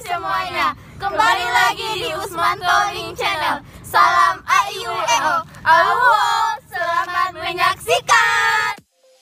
semuanya, kembali lagi di Usmanto Link Channel. Salam AIUEO. Aluho, selamat menyaksikan.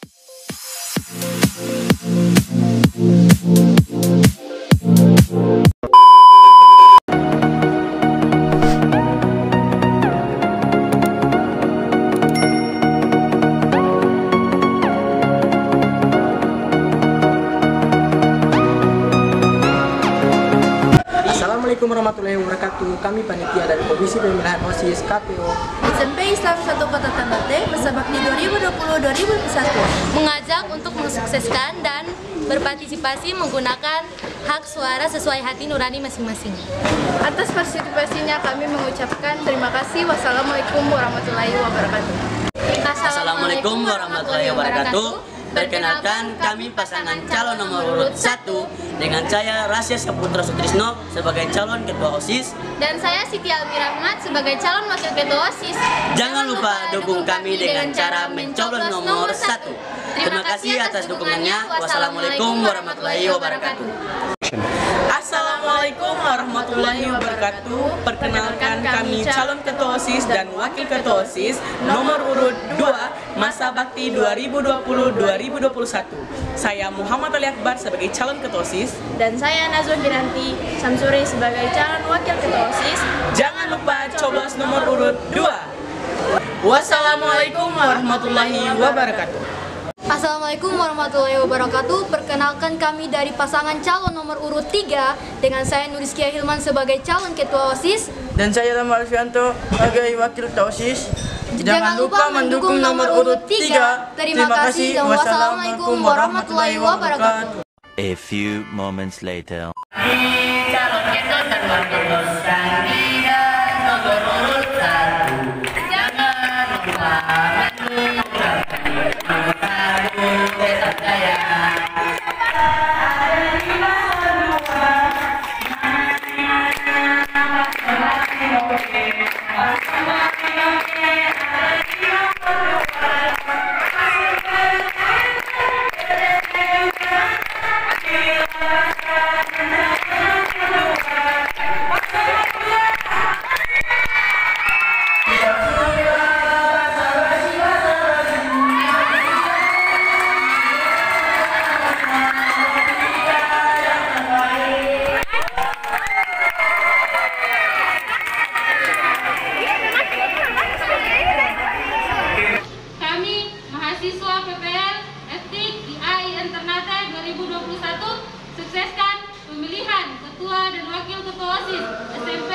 Assalamualaikum warahmatullahi wabarakatuh. Kami panitia dari Komisi Pemilihan OSIS KPO SMP Islam 1 Kota Ternate masa bakti 2020-2021 mengajak untuk mensukseskan dan berpartisipasi menggunakan hak suara sesuai hati nurani masing-masing. Atas partisipasinya kami mengucapkan terima kasih. Wassalamualaikum warahmatullahi wabarakatuh. Assalamualaikum warahmatullahi wabarakatuh. Perkenalkan, kami pasangan calon nomor urut 1 dengan saya Rasya Saputra Sutrisno sebagai calon ketua OSIS Dan saya Siti Almira Ahmad sebagai calon wakil ketua OSIS. Jangan lupa dukung kami dengan cara mencoblos nomor 1. Terima kasih atas dukungannya. Wassalamualaikum warahmatullahi wabarakatuh. Assalamualaikum warahmatullahi wabarakatuh. Perkenalkan, kami calon ketua OSIS dan wakil ketua OSIS nomor urut 2 masa bakti 2020-2021. Saya Muhammad Ali Akbar sebagai calon ketua OSIS Dan saya Nazwa Ginanti Samsuri sebagai calon wakil ketua OSIS. Jangan lupa coblos nomor urut 2. Wassalamualaikum warahmatullahi wabarakatuh. Assalamualaikum warahmatullahi wabarakatuh. Perkenalkan, kami dari pasangan calon nomor urut 3 dengan saya Nuriskia Hilman sebagai calon ketua OSIS dan saya Rama Alfianto sebagai wakil ketua OSIS. Jangan lupa mendukung nomor urut 3. Terima kasih dan wassalamualaikum warahmatullahi wabarakatuh. A few moments later. Calon ketua dan wakil kandidat nomor urut 1. Jangan lupa mahasiswa PPL Etik IAIN Ternate 2021 sukseskan pemilihan ketua dan wakil ketua OSIS SMP